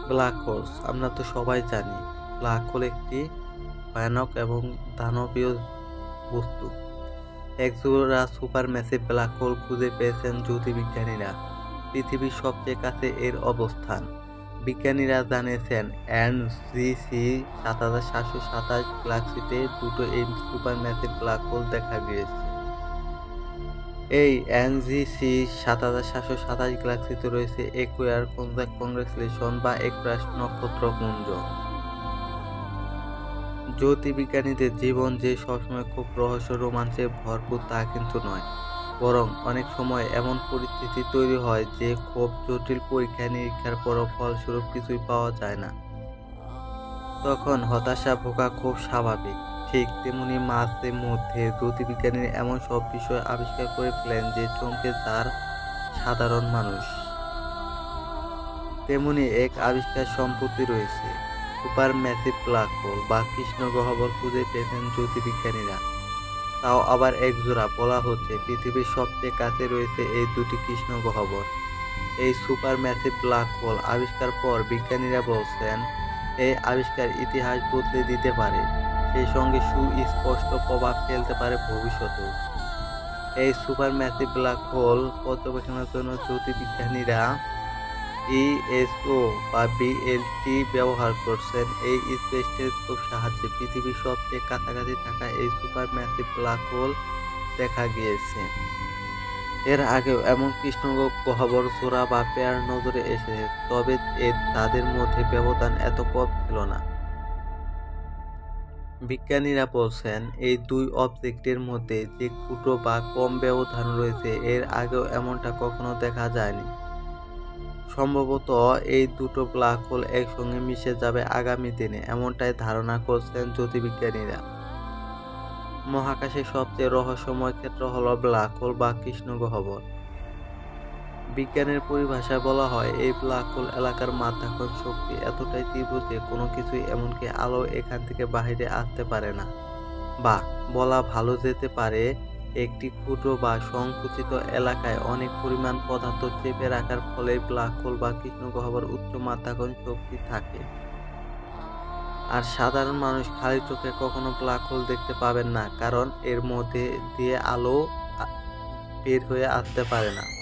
Black holes আমরা তো সবাই জানি ব্ল্যাক হোল একটি ভয়ানক এবং দানবীয় বস্তু। একজোড়া সুপার ম্যাসিভ ব্ল্যাক হোল খুঁজে পেয়েছেন জ্যোতির্বিজ্ঞানীরা। পৃথিবীর সবচেয়ে কাছে এর অবস্থান। বিজ্ঞানীরা জানিয়েছেন NGC 7727 গ্যালাক্সিতে দুটো এই সুপার ম্যাসিভ ব্ল্যাক হোল দেখা গিয়েছে। এই NGC 7727 গ্যালাক্সিতে রয়েছে একুয়ার কংগ্রেচুলেশন বা একুয়াস নক্ষত্রপুঞ্জ। জ্যোতির্বিজ্ঞানীদের জীবন যে সবসময় খুব রহস্য রোমাঞ্চে ভরপুর তা কিন্তু নয়, বরং অনেক সময় এমন পরিস্থিতি তৈরি হয় যে খুব জটিল পরীক্ষা নিরীক্ষার পরও ফলস্বরূপ কিছুই পাওয়া যায় না। তখন হতাশা ভোগা খুব স্বাভাবিক। ঠিক তেমনি মাঝে মধ্যে জ্যোতির্বিজ্ঞানীরা এমন সব বিষয় আবিষ্কার করে ফেলেন যে চমকে যার সাধারণ মানুষ। তেমনি এক আবিষ্কার সম্পত্তি রয়েছে। সুপার ম্যাসিভ ব্ল্যাক হোল বা কৃষ্ণ গহ্বর খুঁজে পেয়েছেন জ্যোতির্বিজ্ঞানীরা। তাও আবার একজোড়া। বলা হচ্ছে পৃথিবীর সবচেয়ে কাছে রয়েছে এই দুটি কৃষ্ণ গহ্বর। এই সুপার ম্যাসিভ ব্ল্যাক হোল আবিষ্কার পর বিজ্ঞানীরা বলছেন এই আবিষ্কার ইতিহাস বদলে দিতে পারে, সেই সঙ্গে সুস্পষ্ট প্রভাব ফেলতে পারে ভবিষ্যতেও। এই সুপার ম্যাসিভ ব্ল্যাক হোল পর্যবেক্ষণের জন্য জ্যোতির্বিজ্ঞানীরা ESO বা BLT ব্যবহার করছেন। এই স্পেস টেলিস্কোপ সাহায্যে পৃথিবীর সবচেয়ে কাছাকাছি থাকা এই সুপার ম্যাসিভ ব্ল্যাক হোল দেখা গিয়েছে। এর আগেও এমন কৃষ্ণ গহ্বর জোড়া বা পেয়ার নজরে এসেছে, তবে তাদের মধ্যে ব্যবধান এত কম ছিল না। বিজ্ঞানীরা বলছেন এই দুই অবজেক্টের মধ্যে যে ক্ষুদ্র বা কম ব্যবধান রয়েছে এর আগেও এমনটা কখনো দেখা যায়নি। সম্ভবত এই দুটো ব্ল্যাক হোল একসঙ্গে মিশে যাবে আগামী দিনে, এমনটাই ধারণা করছেন জ্যোতির্বিজ্ঞানীরা। মহাকাশের সবচেয়ে রহস্যময় ক্ষেত্র হলো ব্ল্যাক হোল বা কৃষ্ণ গহ্বর। বিজ্ঞানের পরিভাষায় বলা হয় এই ব্ল্যাক হোল এলাকার মাধ্যাকর্ষণ শক্তি এতটাই তীব্র যে কোনো কিছুই এমনকি আলো এখান থেকে বাইরে আসতে পারে না, বা বলা ভালো যেতে পারে একটি ক্ষুদ্র বা সংকুচিত এলাকায় অনেক পরিমাণ পদার্থ চেপে রাখার ফলে ব্ল্যাক হোল বা কৃষ্ণ গহ্বর উচ্চ মাধ্যাকর্ষণ শক্তি থাকে। আর সাধারণ মানুষ খালি চোখে কখনো ব্ল্যাক হোল দেখতে পাবেন না, কারণ এর মধ্যে দিয়ে আলো বের হয়ে আসতে পারে না।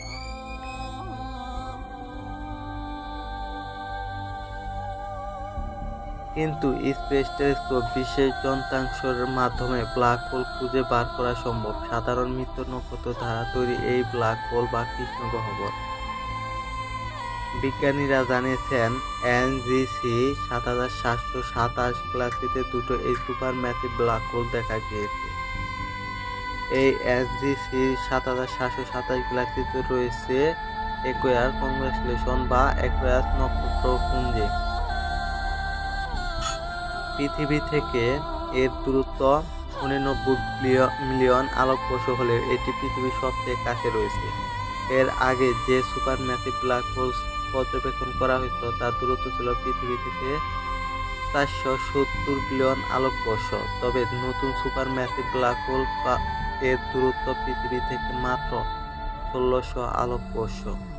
কিন্তু স্পেস টেলিস্কোপ বিশেষ যন্ত্রাংশের মাধ্যমে ব্ল্যাক হোল খুঁজে বার করা সম্ভব। সাধারণ মৃত্যু নক্ষত্র দ্বারা তৈরি এই ব্ল্যাক হোল বা কৃষ্ণ গহ্বর। বিজ্ঞানীরা জানিয়েছেন NGC 7727 গ্যালাক্সিতে দুটো এই সুপার ম্যাসিভ ব্ল্যাক হোল দেখা গিয়েছে। এই NGC 7727 গ্যালাক্সিতে রয়েছে একুয়ার কংগ্রেচুলেশন বা একুয়াস নক্ষত্রপুঞ্জে। পৃথিবী থেকে এর দূরত্ব 89 মিলিয়ন আলোকবর্ষ হলেও এটি পৃথিবীর সবচেয়ে কাছে রয়েছে। এর আগে যে সুপার ম্যাসিভ ব্ল্যাক হোল পর্যবেক্ষণ করা হয়েছিল তার দূরত্ব ছিল পৃথিবী থেকে 470 বিলিয়ন আলোকবর্ষ। তবে নতুন সুপার ম্যাসিভ ব্ল্যাক হোল এর দূরত্ব পৃথিবী থেকে মাত্র 1600 আলোকবর্ষ।